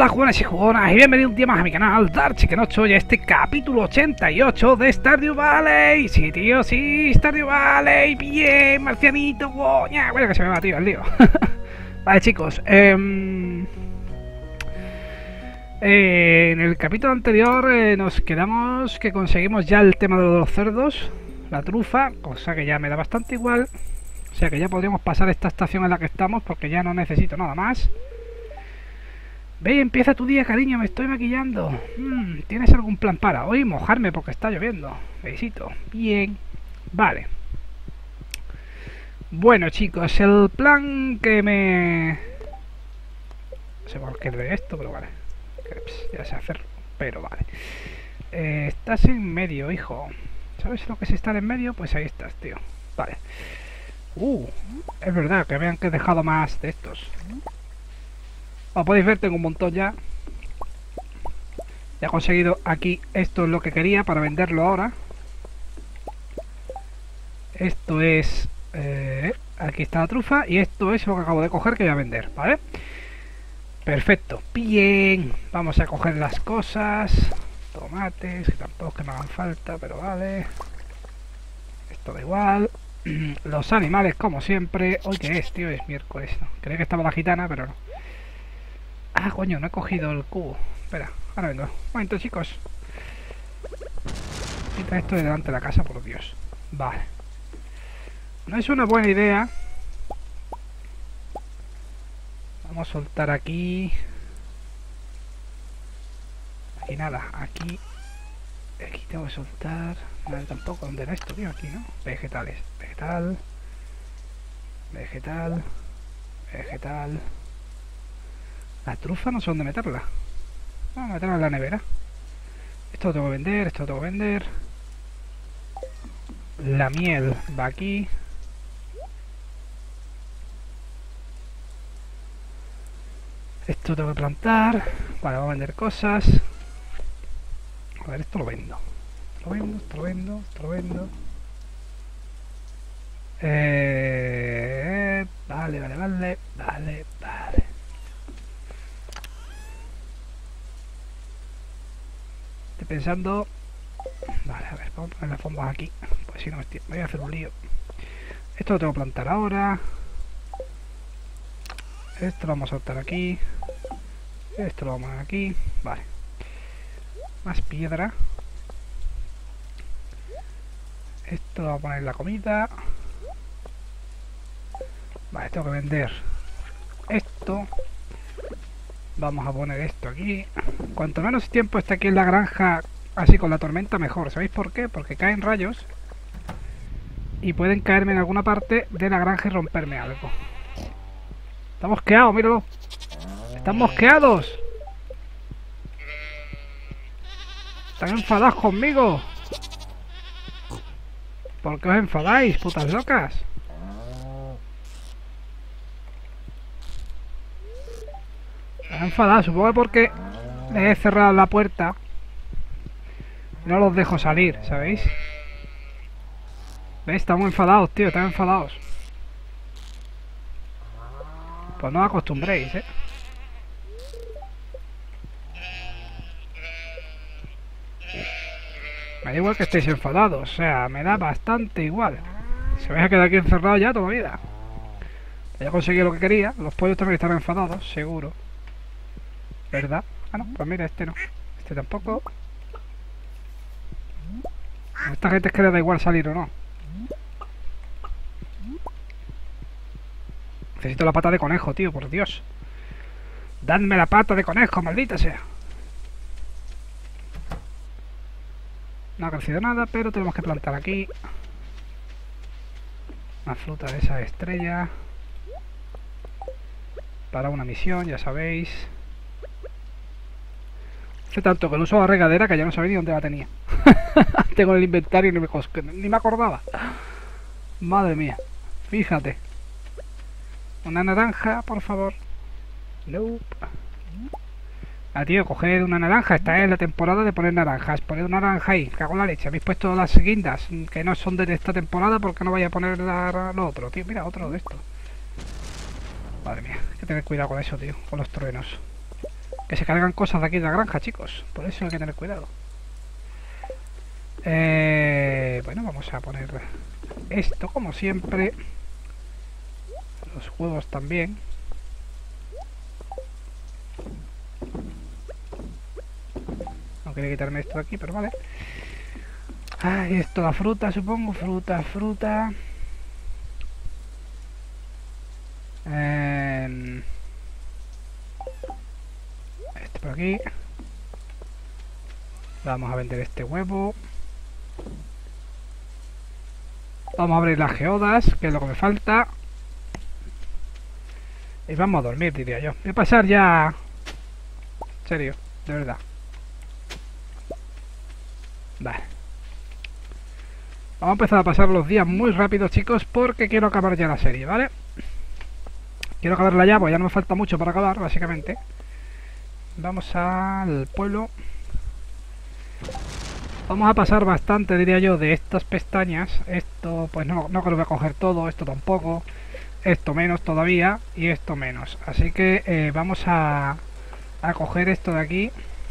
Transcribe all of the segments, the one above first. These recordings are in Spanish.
Hola jugones y jugonas y bienvenidos un día más a mi canal Dark Chicken 8 y a este capítulo 88 de Stardew Valley. Sí, tío, sí, Stardew Valley, bien, marcianito, goña. Bueno, que se me va, tío, el lío. Vale, chicos, en el capítulo anterior nos quedamos que conseguimos ya el tema de los cerdos, la trufa, cosa que ya me da bastante igual. O sea que ya podríamos pasar esta estación en la que estamos porque ya no necesito nada más. Ve y empieza tu día, cariño, me estoy maquillando. ¿Tienes algún plan para hoy? Mojarme porque está lloviendo. Besito. Bien. Vale. Bueno, chicos, el plan que me... No sé por qué de esto, pero vale. Ya sé hacerlo, pero vale. Estás en medio, hijo. ¿Sabes lo que es estar en medio? Pues ahí estás, tío. Vale. Es verdad que vean que he dejado más de estos. Como podéis ver, tengo un montón ya. Ya he conseguido aquí. Esto es lo que quería para venderlo ahora. Esto es... aquí está la trufa. Y esto es lo que acabo de coger que voy a vender, ¿vale? Perfecto. Bien. Vamos a coger las cosas. Tomates, que tampoco es que me hagan falta, pero vale. Esto da igual. Los animales, como siempre. Hoy que es, tío, es miércoles, ¿no? Creía que estaba la gitana, pero no. Ah, coño, no he cogido el cubo. Espera, ahora vengo. Un momento, chicos. Quita esto de delante de la casa, por Dios. Vale. No es una buena idea. Vamos a soltar aquí. Aquí nada, aquí. Aquí tengo que soltar. Nada, tampoco. ¿Dónde era esto, tío? Aquí, ¿no? Vegetales. Vegetal. Vegetal. Vegetal. La trufa no sé dónde meterla. Vamos a meterla en la nevera. Esto lo tengo que vender, esto lo tengo que vender. La miel va aquí. Esto lo tengo que plantar. Vale, vamos a vender cosas. A ver, esto lo vendo. Esto lo vendo, esto lo vendo, esto lo vendo. Vale, vale, vale, vale, vale. Estoy pensando... Vale, a ver, vamos a poner las bombas aquí. Pues si no me voy a hacer un lío. Esto lo tengo que plantar ahora. Esto lo vamos a soltar aquí. Esto lo vamos a poner aquí. Vale. Más piedra. Esto lo vamos a poner en la comida. Vale, tengo que vender esto. Vamos a poner esto aquí. Cuanto menos tiempo esté aquí en la granja así con la tormenta, mejor. ¿Sabéis por qué? Porque caen rayos y pueden caerme en alguna parte de la granja y romperme algo. Está mosqueado, míralo. Están mosqueados. Están enfadados conmigo. ¿Por qué os enfadáis, putas locas? Están enfadados, supongo que porque les he cerrado la puerta. No los dejo salir, ¿sabéis? ¿Veis? Están muy enfadados, tío, están enfadados. Pues no os acostumbréis, ¿eh? Me da igual que estéis enfadados, o sea, me da bastante igual. Se vais a quedar aquí encerrado ya toda la vida. Ya he conseguido lo que quería, los pollos también están enfadados, seguro. ¿Verdad? Ah, no, pues mira, este no. Este tampoco. A esta gente es que le da igual salir o no. Necesito la pata de conejo, tío, por Dios. Dadme la pata de conejo, maldita sea. No ha crecido nada, pero tenemos que plantar aquí. Una fruta de esa estrella. Para una misión, ya sabéis. Hace tanto que no uso la regadera que ya no sabía ni dónde la tenía. Tengo en el inventario y ni me acordaba. Madre mía. Fíjate. Una naranja, por favor. Nope. Ah, tío, coger una naranja. Esta es la temporada de poner naranjas. Poner una naranja ahí. Cago en la leche. Habéis puesto las guindas que no son de esta temporada porque no vaya a poner lo otro, tío. Mira, otro de esto. Madre mía. Hay que tener cuidado con eso, tío. Con los truenos. Que se cargan cosas de aquí de la granja, chicos. Por eso hay que tener cuidado. Bueno, vamos a poner esto como siempre. Los huevos también. No quería quitarme esto de aquí, pero vale. Ah, y esto, la fruta, supongo. Fruta, fruta. Este por aquí. Vamos a vender este huevo. Vamos a abrir las geodas, que es lo que me falta. Y vamos a dormir, diría yo. Voy a pasar ya... En serio, de verdad. Vale. Vamos a empezar a pasar los días muy rápido, chicos, porque quiero acabar ya la serie, ¿vale? Quiero acabarla ya, pues ya no me falta mucho para acabar, básicamente. Vamos al pueblo. Vamos a pasar bastante, diría yo, de estas pestañas. Esto, pues no creo que voy a coger todo, esto tampoco. Esto menos todavía y esto menos. Así que vamos a coger esto de aquí.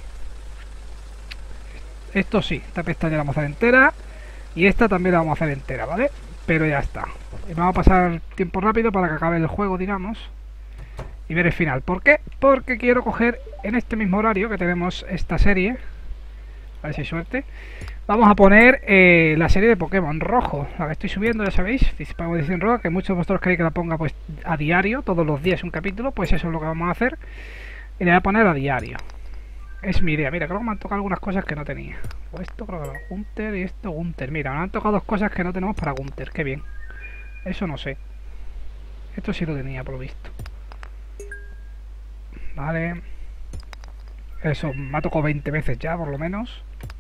Esto sí, esta pestaña la vamos a hacer entera. Y esta también la vamos a hacer entera, ¿vale? Pero ya está. Y vamos a pasar tiempo rápido para que acabe el juego, digamos. Y ver el final. ¿Por qué? Porque quiero coger en este mismo horario que tenemos esta serie. A ver si hay suerte. Vamos a poner la serie de Pokémon rojo. La que estoy subiendo, ya sabéis. Dispago edición roja, que muchos de vosotros queréis que la ponga pues a diario. Todos los días un capítulo. Pues eso es lo que vamos a hacer. Y le voy a poner a diario. Es mi idea. Mira, creo que me han tocado algunas cosas que no tenía. O esto creo que era Gunter y esto Gunter. Mira, me han tocado dos cosas que no tenemos para Gunter. Qué bien. Eso no sé. Esto sí lo tenía, por lo visto. Vale. Eso, me ha tocado 20 veces ya, por lo menos.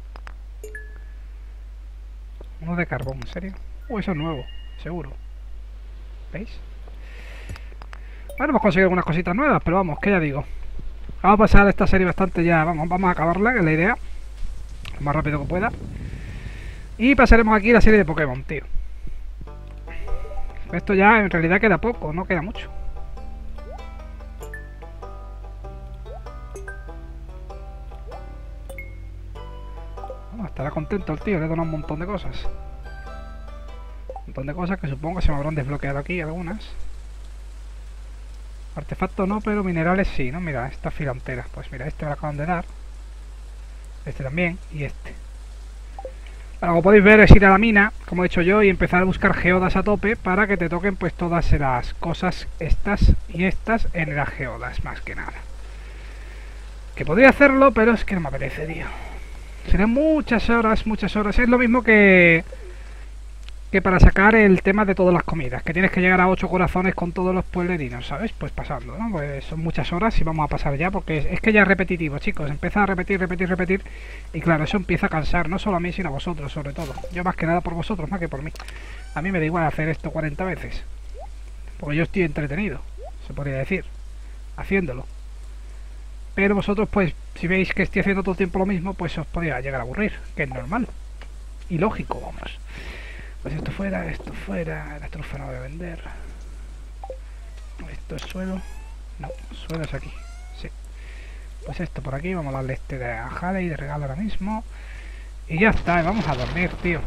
Uno de carbón, ¿en serio? Eso es nuevo, seguro. ¿Veis? Bueno, hemos conseguido algunas cositas nuevas, pero vamos, que ya digo. Vamos a pasar esta serie bastante ya. Vamos a acabarla, que es la idea. Lo más rápido que pueda. Y pasaremos aquí la serie de Pokémon, tío. Esto ya en realidad queda poco, no queda mucho. Bueno, estará contento el tío, le he donado un montón de cosas. Un montón de cosas que supongo que se me habrán desbloqueado aquí algunas. Artefactos no, pero minerales sí, ¿no? Mira, esta fila entera. Pues mira, este me lo acaban de dar. Este también, y este. Bueno, como podéis ver es ir a la mina, como he hecho yo, y empezar a buscar geodas a tope para que te toquen pues todas las cosas estas y estas en las geodas, más que nada. Que podría hacerlo, pero es que no me apetece, tío. Serán muchas horas, muchas horas. Es lo mismo que para sacar el tema de todas las comidas, que tienes que llegar a 8 corazones con todos los pueblerinos, ¿sabes? Pues pasando, ¿no? Pues son muchas horas y vamos a pasar ya, porque es que ya es repetitivo, chicos. Empieza a repetir, repetir, y claro, eso empieza a cansar, no solo a mí, sino a vosotros, sobre todo. Yo más que nada por vosotros, más que por mí. A mí me da igual hacer esto 40 veces, porque yo estoy entretenido, se podría decir, haciéndolo. Pero vosotros, pues, si veis que estoy haciendo todo el tiempo lo mismo, pues os podría llegar a aburrir, que es normal. Y lógico, vamos. Pues esto fuera, la trufa no voy a vender. Esto es suelo. No, suelo es aquí. Sí. Pues esto por aquí, vamos a darle este de a Haley de regalo ahora mismo. Y ya está, vamos a dormir, tío.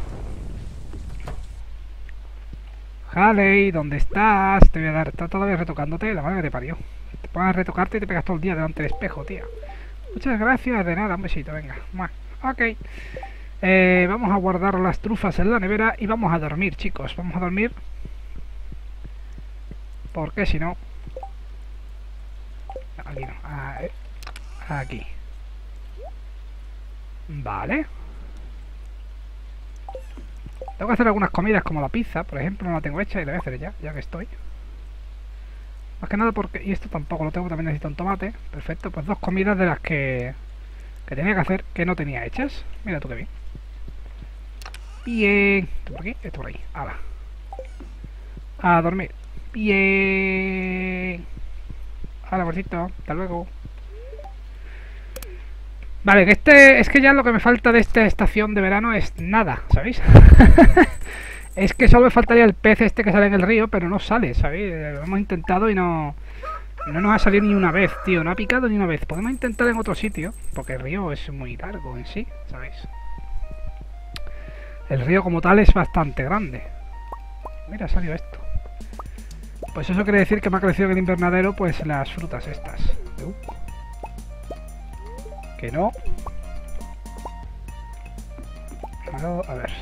Haley, ¿dónde estás? Te voy a dar, está todavía retocándote, la madre que te parió. Te pones a retocarte y te pegas todo el día delante del espejo, tío. Muchas gracias, de nada, un besito, venga. Ok. Vamos a guardar las trufas en la nevera y vamos a dormir, chicos. Vamos a dormir. Porque si no... Aquí no. Aquí. Vale. Tengo que hacer algunas comidas como la pizza, por ejemplo. No la tengo hecha y la voy a hacer ya que estoy. Más que nada porque... Y esto tampoco lo tengo, también necesito un tomate. Perfecto, pues dos comidas de las que tenía que hacer, que no tenía hechas. Mira tú qué bien. Bien. Esto por aquí, esto por ahí. Hala. A dormir. Bien. Hala, porcito. Hasta luego. Vale, que es que ya lo que me falta de esta estación de verano es nada, ¿sabéis? Es que solo me faltaría el pez este que sale en el río, pero no sale, ¿sabéis? Lo hemos intentado y no No nos ha salido ni una vez, tío. No ha picado ni una vez. Podemos intentar en otro sitio, porque el río es muy largo en sí, ¿sabéis? El río como tal es bastante grande. Mira, salió esto. Pues eso quiere decir que me ha crecido en el invernadero, pues las frutas estas. Que no. A ver.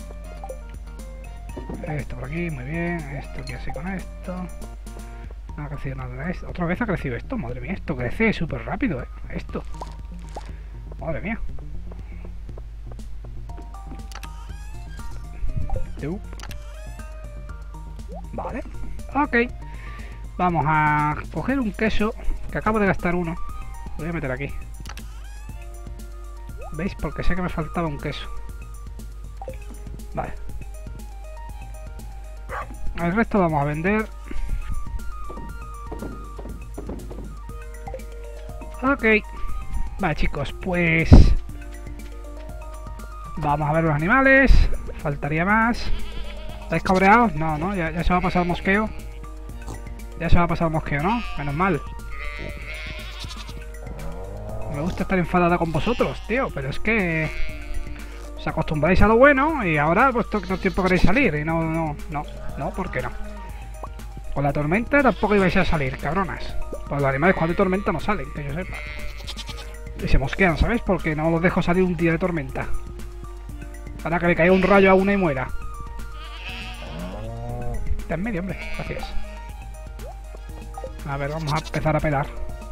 Esto por aquí, muy bien. Esto aquí así con esto. No ha crecido nada de esto. Otra vez ha crecido esto, madre mía. Esto crece súper rápido, Esto. Madre mía. Vale. Ok. Vamos a coger un queso, que acabo de gastar uno. Lo voy a meter aquí. ¿Veis? Porque sé que me faltaba un queso. Vale. El resto vamos a vender. Ok. Vale, chicos, pues... Vamos a ver los animales. Faltaría más. ¿Estáis cabreados? No, no, ya se va a pasar el mosqueo. Ya se va a pasar el mosqueo, ¿no? Menos mal. Me gusta estar enfadada con vosotros, tío, pero es que... Os acostumbráis a lo bueno y ahora pues todo el tiempo queréis salir. Y no, ¿por qué no? Con la tormenta tampoco ibais a salir, cabronas. Pues los animales cuando hay tormenta no salen, que yo sepa. Y se mosquean, ¿sabes? Porque no los dejo salir un día de tormenta. Para que le caiga un rayo a una y muera. Está en medio, hombre. Gracias. A ver, vamos a empezar a pelar.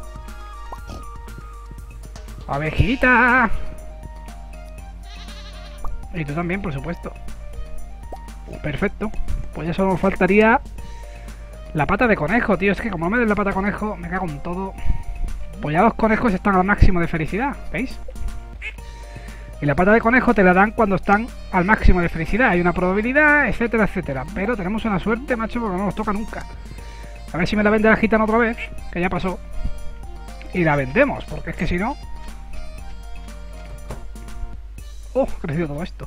¡Abejita! Y tú también, por supuesto. Perfecto. Pues ya solo nos faltaría la pata de conejo, tío. Es que como no me den la pata de conejo, me cago en todo. Pues ya los conejos están al máximo de felicidad, ¿veis? Y la pata de conejo te la dan cuando están al máximo de felicidad. Hay una probabilidad, etcétera, etcétera. Pero tenemos una suerte, macho, porque no nos toca nunca. A ver si me la vende la gitana otra vez, que ya pasó. Y la vendemos, porque es que si no... ¡Oh! Ha crecido todo esto.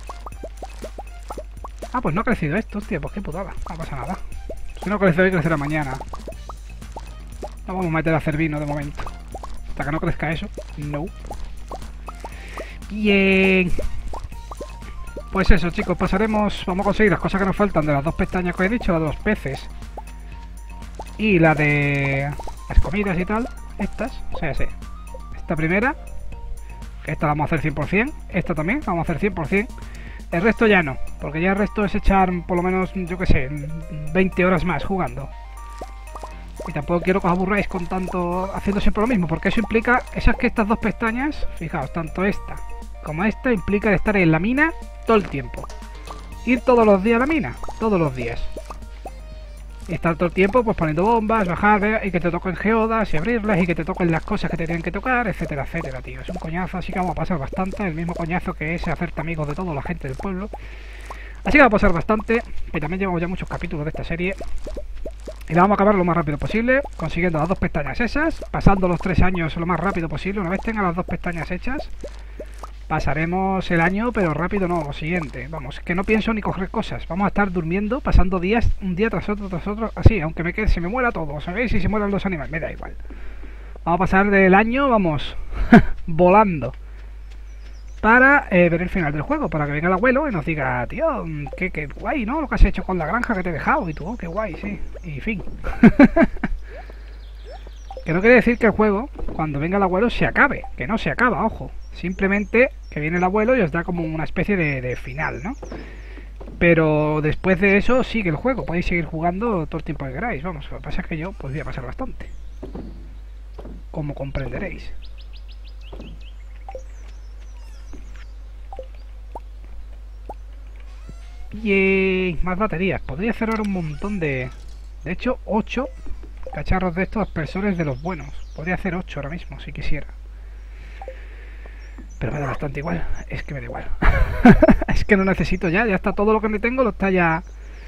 Ah, pues no ha crecido esto, hostia, pues qué putada. No pasa nada. Si no crece hoy, crecerá mañana. No vamos a meter a hacer vino de momento. Hasta que no crezca eso. No. Bien. Pues eso, chicos, pasaremos... Vamos a conseguir las cosas que nos faltan de las dos pestañas que os he dicho, las de los peces. Y la de... las comidas y tal. Estas, o sea, sí. Esta primera. Esta la vamos a hacer 100%. Esta también la vamos a hacer 100%. El resto ya no. Porque ya el resto es echar por lo menos, yo que sé, 20 horas más jugando. Y tampoco quiero que os aburráis con tanto haciendo siempre lo mismo. Porque eso implica... Esas que estas dos pestañas, fijaos, tanto esta como esta, implica estar en la mina todo el tiempo. Ir todos los días a la mina. Todos los días. Y estar todo el tiempo pues poniendo bombas, bajar y que te toquen geodas y abrirlas y que te toquen las cosas que te tienen que tocar, etcétera, etcétera, tío. Es un coñazo, así que vamos a pasar bastante. El mismo coñazo que es hacerte amigos de toda la gente del pueblo. Así que vamos a pasar bastante. Y también llevamos ya muchos capítulos de esta serie. Y la vamos a acabar lo más rápido posible, consiguiendo las dos pestañas esas, pasando los 3 años lo más rápido posible. Una vez tenga las dos pestañas hechas, pasaremos el año, pero rápido no, lo siguiente. Vamos, que no pienso ni coger cosas. Vamos a estar durmiendo, pasando días, un día tras otro, así, aunque me quede, se me muera todo, ¿sabéis? Si se mueran los animales, me da igual. Vamos a pasar del año, vamos, volando. Para ver el final del juego, para que venga el abuelo y nos diga, tío, qué guay, ¿no? Lo que has hecho con la granja que te he dejado. Y tú, oh, qué guay, sí. Y fin. Que no quiere decir que el juego, cuando venga el abuelo, se acabe. Que no se acaba, ojo. Simplemente que viene el abuelo y os da como una especie de final, ¿no? Pero después de eso sigue el juego. Podéis seguir jugando todo el tiempo que queráis. Vamos, lo que pasa es que yo pues voy a pasar bastante. Como comprenderéis. Y más baterías. Podría cerrar un montón de... De hecho, 8 cacharros de estos aspersores de los buenos. Podría hacer 8 ahora mismo, si quisiera. Pero me da bastante igual. Es que me da igual. Es que no necesito ya. Ya está todo lo que me tengo. Lo está ya...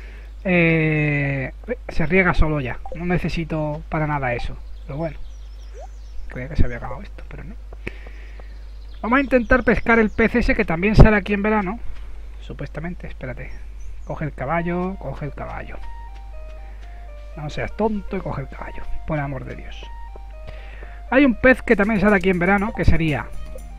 se riega solo ya. No necesito para nada eso. Pero bueno. Creía que se había acabado esto, pero no. Vamos a intentar pescar el pez ese que también sale aquí en verano. Supuestamente, espérate. Coge el caballo, coge el caballo. No seas tonto y coge el caballo, por amor de Dios. Hay un pez que también sale aquí en verano, que sería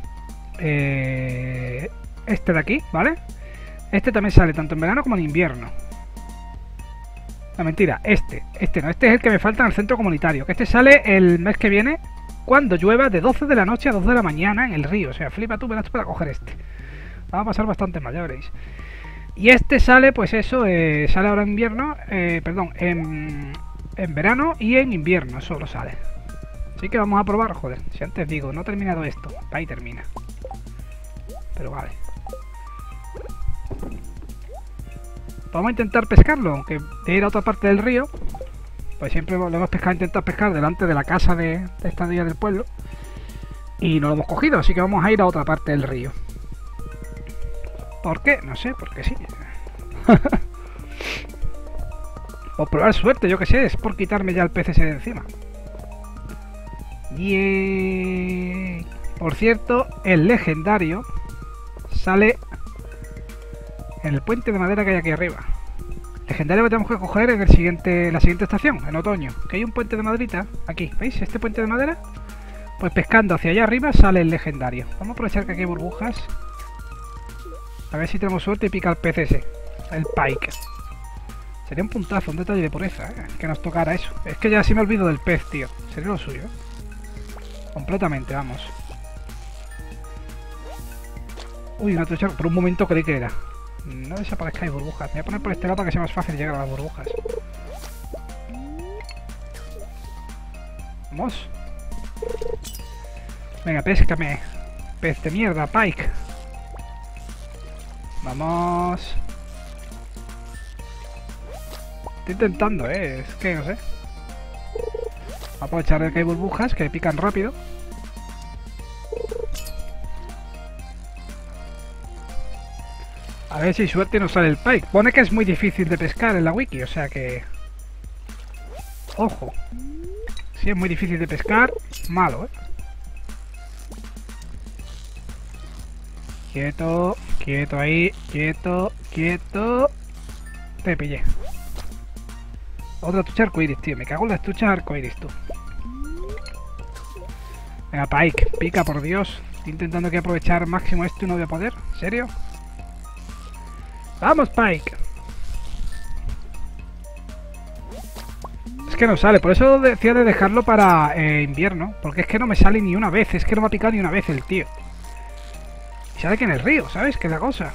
este de aquí, ¿vale? Este también sale tanto en verano como en invierno. No, mentira, este no, este es el que me falta en el centro comunitario, que este sale el mes que viene cuando llueva de 12 de la noche a 2 de la mañana en el río. O sea, flipa tú, verás para coger este. Va a pasar bastante mal, ya veréis. Y este sale, pues eso, sale ahora en invierno, perdón, en verano y en invierno, solo sale. Así que vamos a probar, joder, si antes digo, no he terminado esto, ahí termina. Pero vale. Vamos a intentar pescarlo, aunque de ir a otra parte del río, pues siempre lo hemos intentado pescar delante de la casa de esta día del pueblo. Y no lo hemos cogido, así que vamos a ir a otra parte del río. ¿Por qué? No sé, porque sí. Por probar suerte, yo que sé, es por quitarme ya el pez ese de encima. Y por cierto, el legendario sale en el puente de madera que hay aquí arriba. Legendario que tenemos que coger en la siguiente estación, en otoño. Que hay un puente de maderita aquí, ¿veis? Este puente de madera. Pues pescando hacia allá arriba sale el legendario. Vamos a aprovechar que aquí hay burbujas. A ver si tenemos suerte y pica el pez ese, el pike. Sería un puntazo, un detalle de pureza, que nos tocara eso. Es que ya sí me olvido del pez, tío. Sería lo suyo, completamente, vamos. Uy, una trucha, por un momento creí que era. No desaparezcáis burbujas. Me voy a poner por este lado para que sea más fácil llegar a las burbujas. Vamos. Venga, péscame. Pez de mierda, pike. Vamos. Estoy intentando, es que no sé. Voy a aprovechar que hay burbujas que pican rápido. A ver si suerte nos sale el pike. Pone que es muy difícil de pescar en la wiki, o sea que... Ojo. Si es muy difícil de pescar, malo, Quieto, quieto ahí, quieto, quieto. Te pillé. Otra trucha arcoiris, tío. Me cago en las truchas arcoiris, tú. Venga, pike, pica, por Dios. Estoy intentando que aprovechar máximo esto y no voy a poder. ¿En serio? ¡Vamos, pike! Es que no sale, por eso decía de dejarlo para invierno. Porque es que no me sale ni una vez. Es que no me ha picado ni una vez el tío. Y sale que en el río, ¿sabes? Que es la cosa.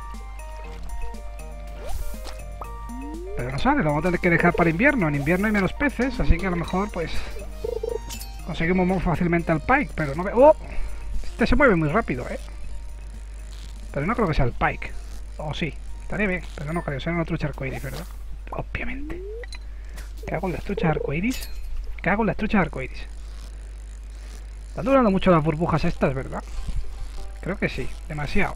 Pero no sale, lo vamos a tener que dejar para invierno. En invierno hay menos peces, así que a lo mejor, pues... conseguimos muy fácilmente al pike, pero no veo... ¡Oh! Este se mueve muy rápido, Pero no creo que sea el pike. O sí, estaría bien, pero no creo. Será una trucha arcoiris, ¿verdad? Obviamente. ¿Qué hago en las truchas arcoiris? ¿Qué hago en las truchas arcoiris? Están durando mucho las burbujas estas, ¿verdad? Creo que sí, demasiado.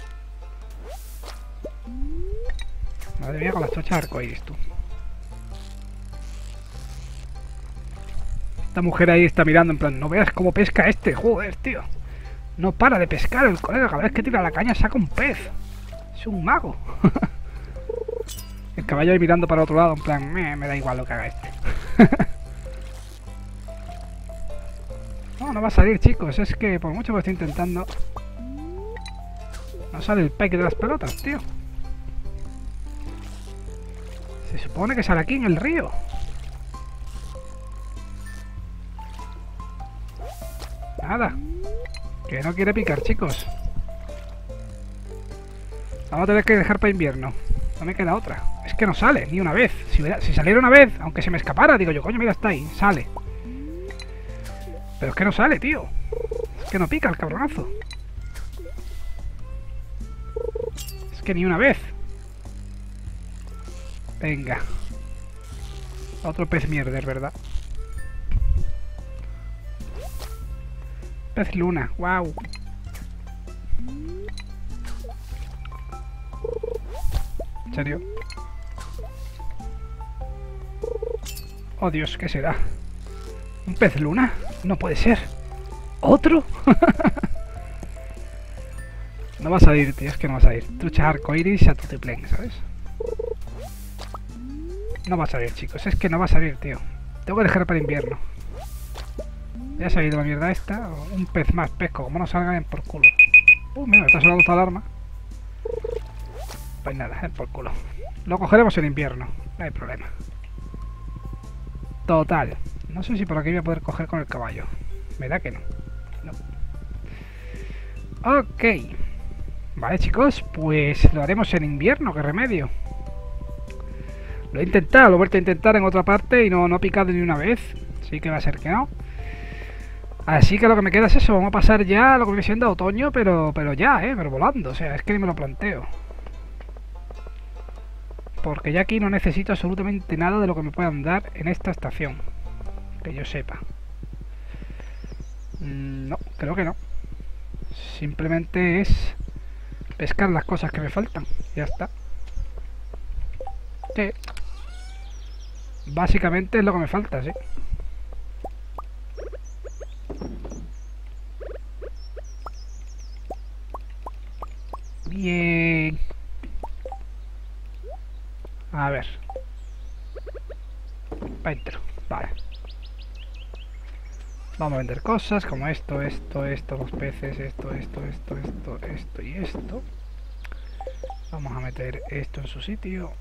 Madre mía, con las truchas arcoiris, tú. Esta mujer ahí está mirando en plan, no veas cómo pesca este, joder, tío. No para de pescar el colega, cada vez que tira la caña saca un pez. Es un mago. El caballo ahí mirando para otro lado, en plan, me da igual lo que haga este. No, no va a salir, chicos, es que por mucho que estoy intentando... No sale el pike de las pelotas, tío. Se supone que sale aquí en el río. Nada. Que no quiere picar, chicos. Vamos a tener que dejar para invierno. No me queda otra. Es que no sale, ni una vez. Si saliera una vez, aunque se me escapara, digo yo, coño, mira, está ahí, sale. Pero es que no sale, tío. Es que no pica el cabronazo. Es que ni una vez. Venga. Otro pez mierder, ¿verdad? Pez luna, wow. ¿En serio? Oh Dios, ¿qué será? ¿Un pez luna? No puede ser. ¿Otro? No va a salir, tío, es que no va a salir. Trucha arcoiris a tutiplén, ¿sabes? No va a salir, chicos. Es que no va a salir, tío. Tengo que dejar para invierno. Ya ha salido la mierda esta. Un pez más pesco. Como no salgan por culo. Mira, está sonando esta alarma. Pues nada, por culo. Lo cogeremos en invierno. No hay problema. Total. No sé si por aquí voy a poder coger con el caballo. Me da que no. No. Ok. Vale, chicos. Pues lo haremos en invierno. ¿Qué remedio? Lo he intentado. Lo he vuelto a intentar en otra parte y no ha picado ni una vez. Así que va a ser que no. Así que lo que me queda es eso. Vamos a pasar ya a lo que viene siendo otoño. Pero ya, pero volando. O sea, es que ni me lo planteo. Porque ya aquí no necesito absolutamente nada de lo que me puedan dar en esta estación. Que yo sepa. No, creo que no. Simplemente es pescar las cosas que me faltan. Ya está. Sí. Básicamente es lo que me falta, sí. Bien. A ver. Pa' dentro. Vale. Vamos a vender cosas como esto, los peces, esto y esto. Vamos a meter esto en su sitio.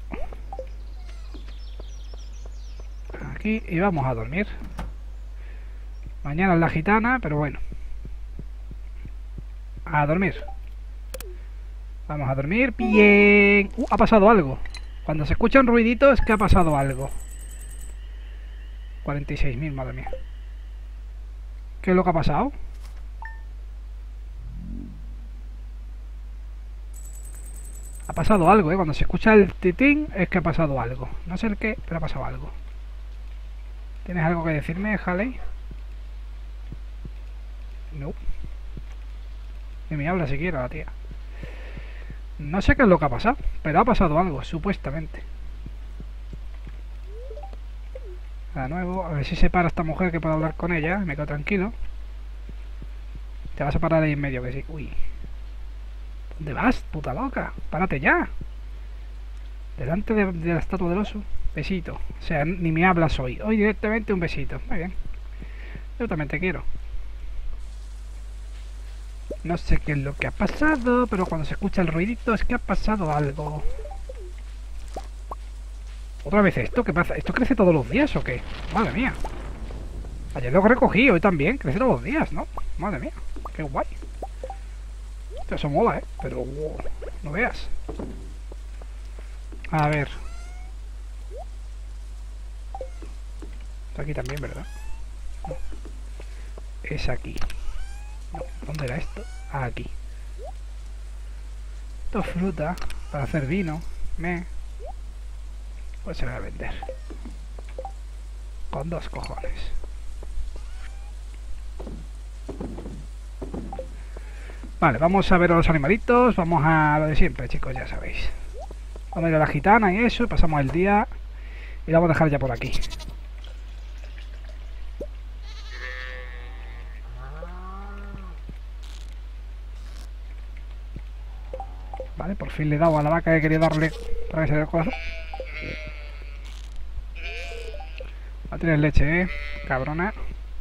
Aquí y vamos a dormir. Mañana es la gitana, pero bueno. A dormir. Vamos a dormir. Bien. Ha pasado algo. Cuando se escucha un ruidito es que ha pasado algo. 46.000, madre mía. ¿Qué es lo que ha pasado? Ha pasado algo, Cuando se escucha el titín es que ha pasado algo. No sé el qué, pero ha pasado algo. ¿Tienes algo que decirme, Haley? No. Ni me habla siquiera la tía. No sé qué es lo que ha pasado, pero ha pasado algo, supuestamente. De nuevo, a ver si se para esta mujer que puedo hablar con ella. Me quedo tranquilo. Te vas a parar ahí en medio, que sí. Uy. ¿Dónde vas, puta loca? Párate ya. Delante de la estatua del oso. Besito. O sea, ni me hablas hoy. Hoy directamente un besito. Muy bien. Yo también te quiero. No sé qué es lo que ha pasado, pero cuando se escucha el ruidito es que ha pasado algo. ¿Otra vez esto? ¿Qué pasa? ¿Esto crece todos los días o qué? Madre mía. Ayer lo recogí, hoy también. Crece todos los días, ¿no? Madre mía. Qué guay. Eso mola, pero no veas. A ver. Está aquí también, ¿verdad? No. Es aquí. No. ¿Dónde era esto? Aquí. Esto es fruta para hacer vino. Pues se va a vender. Con 2 cojones. Vale, vamos a ver a los animalitos. Vamos a lo de siempre, chicos, ya sabéis. Vamos a ir a la gitana y eso. Y pasamos el día. Y la vamos a dejar ya por aquí. Vale, por fin le he dado a la vaca que quería darle para que se dé el corazón. No tienes leche, cabrona.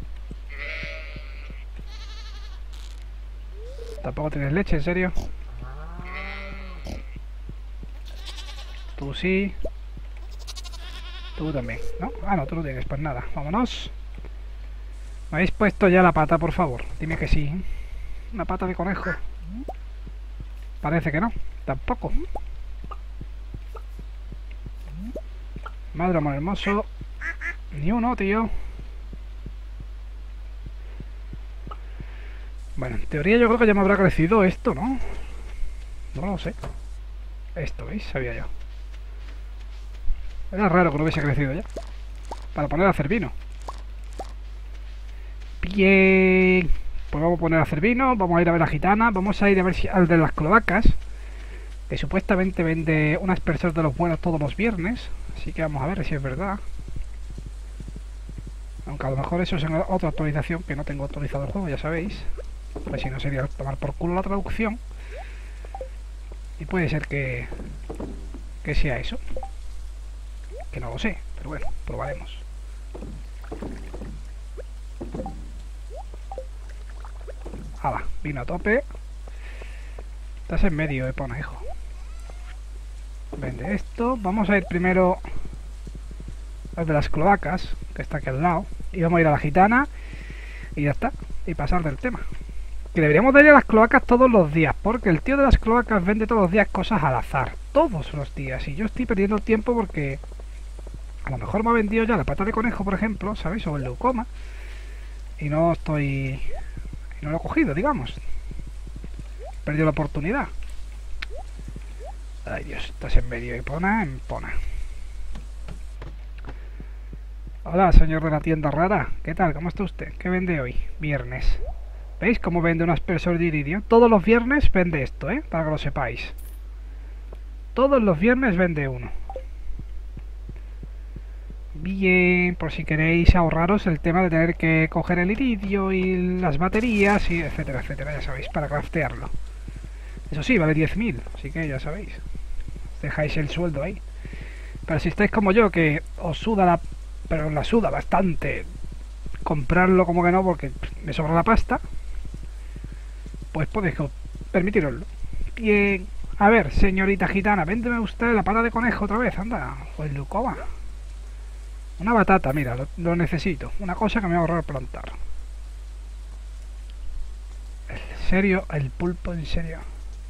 Tampoco tienes leche, en serio. Tú sí. Tú también, ¿no? Ah, no, tú no tienes, pues nada, vámonos. ¿Me habéis puesto ya la pata, por favor? Dime que sí. Una pata de conejo. Parece que no, tampoco. Madre amor hermoso. Ni uno, tío. Bueno, en teoría yo creo que ya me habrá crecido esto, ¿no? No lo sé. Esto, ¿veis? Sabía yo. Era raro que no hubiese crecido ya. Para poner a hacer vino. Bien. Pues vamos a poner a hacer vino. Vamos a ir a ver a Gitana. Vamos a ir a ver si al de las cloacas. Que supuestamente vende unas personas de los buenos todos los viernes. Así que vamos a ver si es verdad. Aunque a lo mejor eso es en otra actualización. Que no tengo actualizado el juego, ya sabéis. Pues si no sería tomar por culo la traducción. Y puede ser que sea eso. Que no lo sé, pero bueno, probaremos. Hala, vino a tope. Estás en medio, Epona, hijo. Vende esto. Vamos a ir primero al de las cloacas, que está aquí al lado. Y vamos a ir a la gitana. Y ya está. Y pasar del tema. Que deberíamos de ir a las cloacas todos los días. Porque el tío de las cloacas vende todos los días cosas al azar. Todos los días. Y yo estoy perdiendo tiempo porque... a lo mejor me ha vendido ya la pata de conejo, por ejemplo, ¿sabéis? O el leucoma. Y no estoy... y no lo he cogido, digamos. He perdido la oportunidad. Ay, Dios, estás en medio. Epona, Epona. Hola, señor de la tienda rara. ¿Qué tal? ¿Cómo está usted? ¿Qué vende hoy? Viernes. ¿Veis cómo vende un aspersor de iridio? Todos los viernes vende esto, ¿eh? Para que lo sepáis. Todos los viernes vende uno. Bien, por si queréis ahorraros el tema de tener que coger el iridio y las baterías y etcétera, etcétera, ya sabéis, para craftearlo. Eso sí, vale 10.000, así que ya sabéis. Dejáis el sueldo ahí. Pero si estáis como yo, que os suda la... pero la suda bastante comprarlo como que no, porque me sobra la pasta, pues podéis permitiroslo. Bien. A ver, señorita gitana, véndeme usted la pata de conejo otra vez, anda. Pues leucoma. Una batata, mira, lo necesito. Una cosa que me va a ahorrar plantar. En serio, el pulpo, en serio.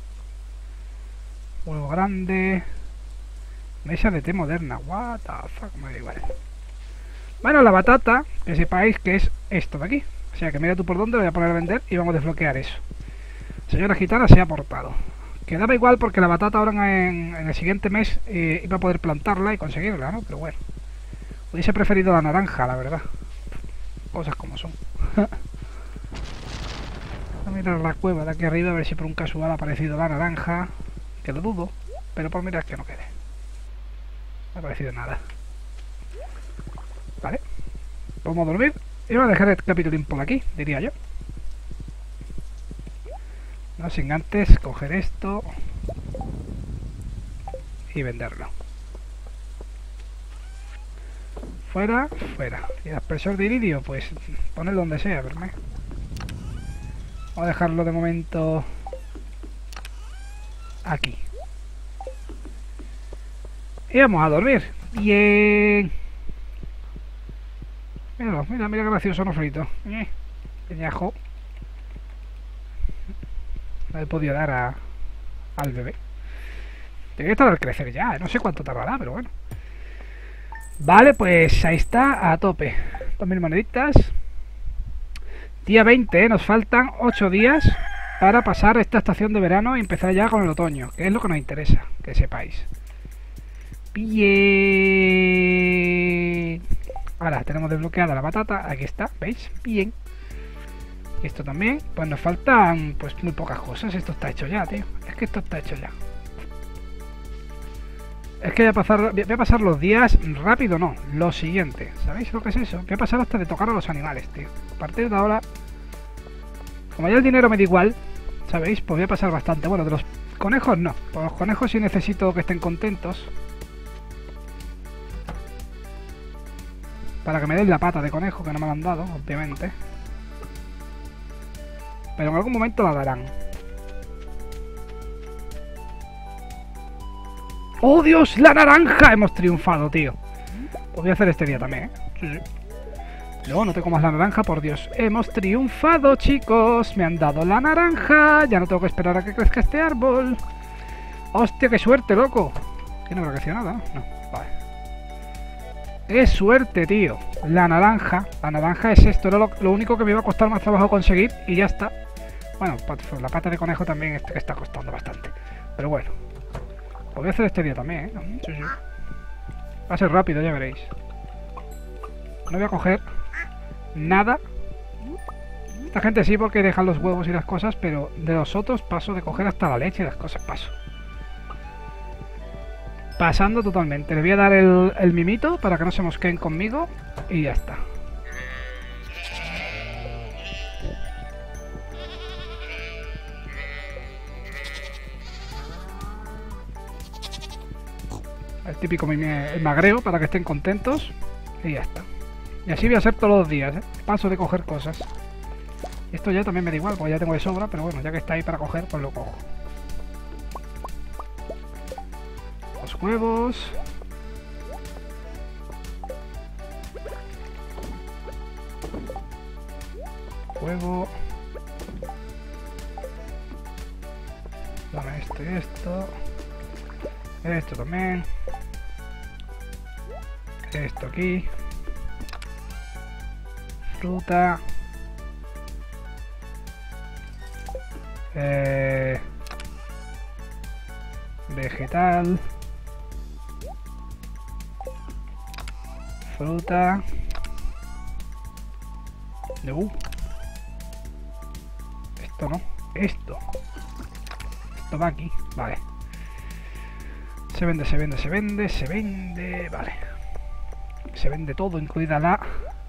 Huevo grande. Mesa de té moderna. What the fuck, me da igual. Bueno, la batata, que sepáis que es esto de aquí. O sea que mira tú por dónde lo voy a poner a vender y vamos a desbloquear eso. Señora gitana se ha portado. Quedaba igual porque la batata ahora en el siguiente mes iba a poder plantarla y conseguirla, ¿no? Pero bueno. Hubiese preferido la naranja, la verdad. Cosas como son. Voy a mirar la cueva de aquí arriba a ver si por un casual ha aparecido la naranja. Que lo dudo, pero por mirar que no quede. No ha aparecido nada. Vale. Vamos a dormir. Y voy a dejar el capítulo por aquí, diría yo. No sin antes coger esto y venderlo. Fuera, fuera. Y el aspersor de iridio, pues ponedlo donde sea, verme. Vamos a dejarlo de momento aquí. Y vamos a dormir. Bien. Míralo, mira, mira qué gracioso no frito. Peñajo. No le he podido dar al bebé. Tiene que estar al crecer ya, no sé cuánto tardará, pero bueno. Vale, pues ahí está, a tope. 2000 moneditas. Día 20, nos faltan 8 días para pasar esta estación de verano y empezar ya con el otoño, que es lo que nos interesa, que sepáis. Bien. Ahora tenemos desbloqueada la batata, aquí está, ¿veis? Bien. Y esto también, pues nos faltan pues muy pocas cosas. Esto está hecho ya, tío. Es que esto está hecho ya. Es que voy a pasar los días rápido, no. Lo siguiente. ¿Sabéis lo que es eso? Voy a pasar hasta de tocar a los animales, tío. A partir de ahora, como ya el dinero me da igual, ¿sabéis? Pues voy a pasar bastante. Bueno, de los conejos no. Por los conejos sí necesito que estén contentos. Para que me den la pata de conejo, que no me la han dado, obviamente. Pero en algún momento la darán. ¡Oh, Dios! ¡La naranja! Hemos triunfado, tío. Pues voy a hacer este día también, ¿eh? Sí, sí. No, no te comas la naranja, por Dios. Hemos triunfado, chicos. Me han dado la naranja. Ya no tengo que esperar a que crezca este árbol. ¡Hostia, qué suerte, loco! Que no me ha crecido nada, ¿no? No, vale. ¡Qué suerte, tío! La naranja. La naranja es esto. Era lo único que me iba a costar más trabajo conseguir. Y ya está. Bueno, la pata de conejo también que está costando bastante. Pero bueno. Voy a hacer este día también, ¿eh? Sí, sí. Va a ser rápido, ya veréis. No voy a coger nada. Esta gente sí, porque dejan los huevos y las cosas, pero de los otros paso de coger hasta la leche y las cosas, paso. Pasando totalmente. Les voy a dar el mimito para que no se mosqueen conmigo y ya está. El típico el magreo para que estén contentos. Y ya está. Y así voy a hacer todos los días, ¿eh? Paso de coger cosas. Y esto ya también me da igual, porque ya tengo de sobra, pero bueno, ya que está ahí para coger, pues lo cojo. Los huevos. Huevo. Dame esto y esto. Esto también. Esto aquí. Fruta. Vegetal. Fruta. No. Esto no. Esto. Esto va aquí. Vale. Se vende, se vende, se vende, se vende. Vale. Se vende todo, incluida la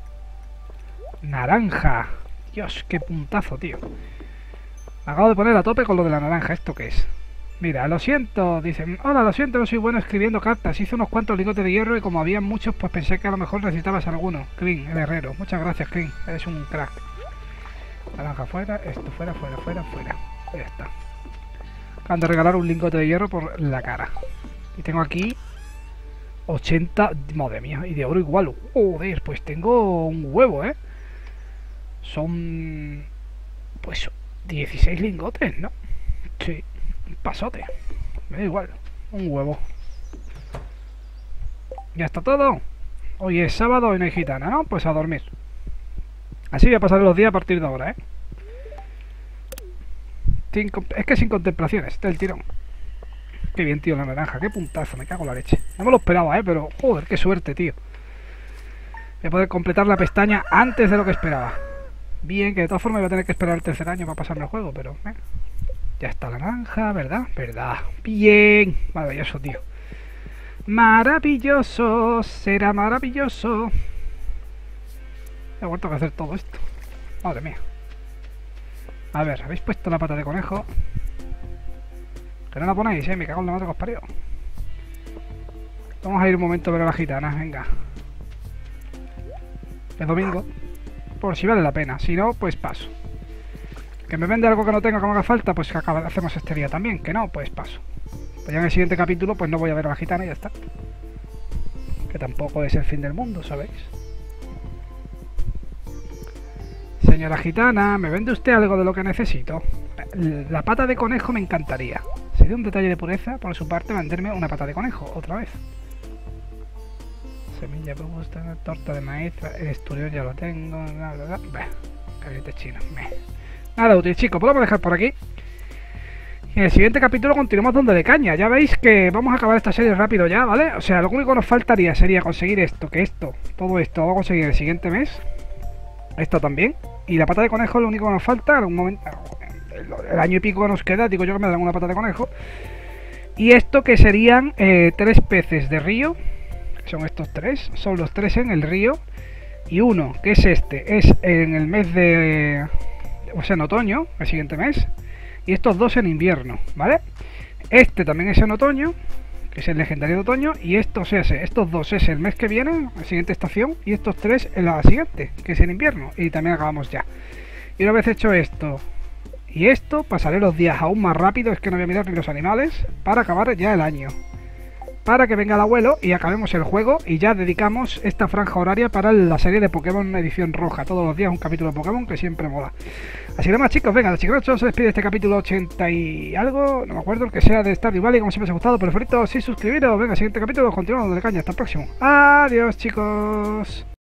naranja. Dios, qué puntazo, tío. Me acabo de poner a tope con lo de la naranja. ¿Esto qué es? Mira, lo siento. Dicen, hola, lo siento, no soy bueno escribiendo cartas. Hice unos cuantos lingotes de hierro y como había muchos, pues pensé que a lo mejor necesitabas alguno. Clean, el herrero. Muchas gracias, Clean. Eres un crack. Naranja fuera, esto fuera, fuera, fuera, fuera. Ya está. Acaban de regalar un lingote de hierro por la cara. Y tengo aquí 80, madre mía, y de oro igual. Joder, pues tengo un huevo, ¿eh? Son, pues, 16 lingotes, ¿no? Sí, un pasote. Me da igual, un huevo. Ya está todo. Hoy es sábado y no hay gitana, ¿no? Pues a dormir. Así voy a pasar los días a partir de ahora, ¿eh? Es que sin contemplaciones, del tirón. Qué bien, tío, la naranja, qué puntazo, me cago en la leche. No me lo esperaba, pero joder, qué suerte, tío. Voy a poder completar la pestaña antes de lo que esperaba. Bien, que de todas formas voy a tener que esperar el tercer año para pasarme el juego, pero ya está la naranja, ¿verdad? ¿Verdad? Bien, maravilloso, tío. Maravilloso, será maravilloso. He vuelto a hacer todo esto. Madre mía. A ver, ¿habéis puesto la pata de conejo? Que no la ponéis, me cago en la madre que os parió. Vamos a ir un momento a ver a las gitanas, venga. Es domingo. Por si vale la pena, si no, pues paso. Que me vende algo que no tenga, que me haga falta, pues hacemos este día también. Que no, pues paso. Pues ya en el siguiente capítulo, pues no voy a ver a la gitana y ya está. Que tampoco es el fin del mundo, ¿sabéis? Señora gitana, ¿me vende usted algo de lo que necesito? La pata de conejo me encantaría. Sería un detalle de pureza por su parte venderme una pata de conejo, otra vez. Semilla robusta, torta de maíz, el esturión ya lo tengo, bla bla bla. Cabrete chino. Nada útil, chicos, podemos dejar por aquí. Y en el siguiente capítulo continuamos dándole caña. Ya veis que vamos a acabar esta serie rápido ya, ¿vale? O sea, lo único que nos faltaría sería conseguir esto, todo esto lo vamos a conseguir el siguiente mes. Esto también. Y la pata de conejo, lo único que nos falta, en algún momento, el año y pico que nos queda, digo yo que me dan una pata de conejo. Y esto que serían 3 peces de río. Son estos 3, son los 3 en el río. Y uno, que es este, es en el mes de... o sea, en otoño, el siguiente mes. Y estos 2 en invierno, ¿vale? Este también es en otoño, que es el legendario de otoño. Y estos 2 es el mes que viene, la siguiente estación. Y estos 3 en la siguiente, que es en invierno. Y también acabamos ya. Y una vez hecho esto y esto, pasaré los días aún más rápido. Es que no voy a mirar ni los animales, para acabar ya el año. Para que venga el abuelo y acabemos el juego. Y ya dedicamos esta franja horaria para la serie de Pokémon edición roja. Todos los días un capítulo de Pokémon, que siempre mola. Así que más, chicos, venga, chicos, se despide este capítulo 80 y algo. No me acuerdo, el que sea de Stardew Valley. Como siempre os ha gustado, por favor, sí, suscribiros. Venga, siguiente capítulo, continuamos de caña. Hasta el próximo. Adiós, chicos.